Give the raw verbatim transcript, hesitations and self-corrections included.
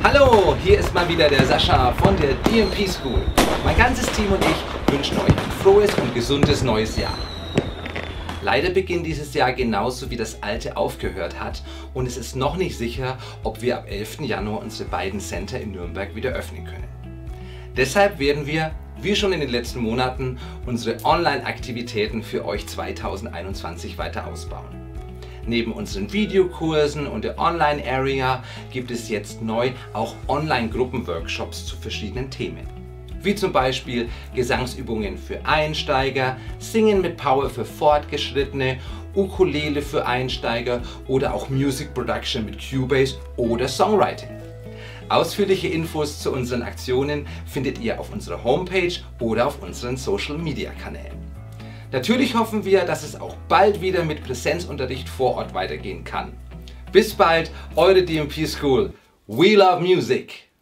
Hallo, hier ist mal wieder der Sascha von der D M P School. Mein ganzes Team und ich wünschen euch ein frohes und gesundes neues Jahr. Leider beginnt dieses Jahr genauso wie das alte aufgehört hat und es ist noch nicht sicher, ob wir ab elften Januar unsere beiden Center in Nürnberg wieder öffnen können. Deshalb werden wir, wie schon in den letzten Monaten, unsere Online-Aktivitäten für euch zweitausendeinundzwanzig weiter ausbauen. Neben unseren Videokursen und der Online-Area gibt es jetzt neu auch Online-Gruppen-Workshops zu verschiedenen Themen. Wie zum Beispiel Gesangsübungen für Einsteiger, Singen mit Power für Fortgeschrittene, Ukulele für Einsteiger oder auch Music Production mit Cubase oder Songwriting. Ausführliche Infos zu unseren Aktionen findet ihr auf unserer Homepage oder auf unseren Social Media Kanälen. Natürlich hoffen wir, dass es auch bald wieder mit Präsenzunterricht vor Ort weitergehen kann. Bis bald, eure D M P School. We love music!